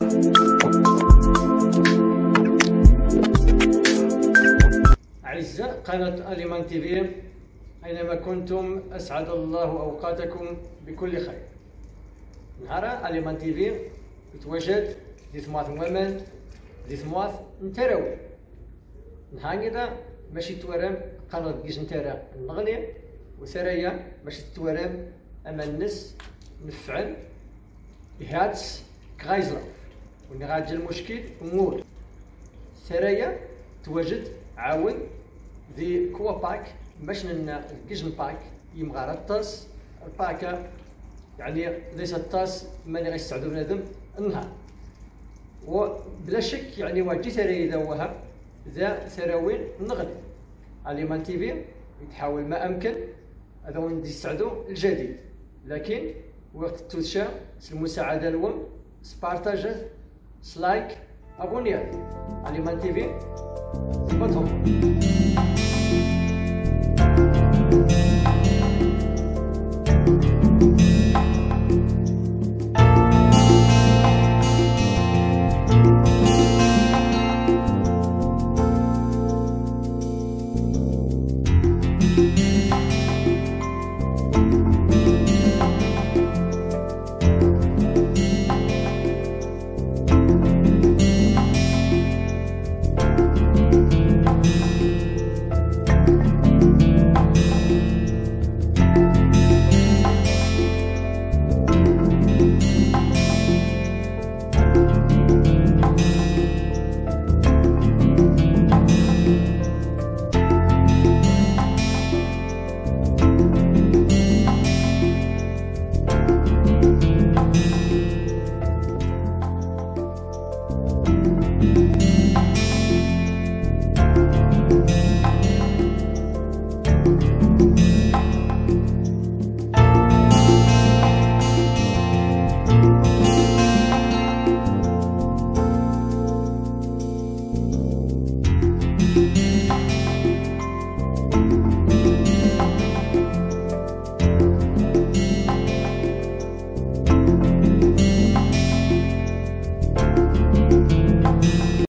أعزاء قناة أليمان تيفي، أينما كنتم أسعد الله أوقاتكم بكل خير. نهار أليمان تيفي يتواجد دي ثماث مومنت دي ثماث نتراوي نهار كذا ماشي تورم قناة كيش نترا نغلي وثريا ماشي تورم أما الناس نفعل بهاتس كغايزلا ونغادي المشكل أمور ثريا تواجد عاون ذي كوا باك باش الكيجن باك يمغار الطاس الباكا يعني ليس الطاس ماني غيستعدو بنادم النهار. وبلا شك يعني واجي ثراي ذوها ذا ثراوين نغد أليمان تيفي يتحاول ما أمكن هذا وين يستعدو الجديد، لكن وقت توشا المساعدة لهم سبارتاج سلايك أبونيات أليمان تيفي.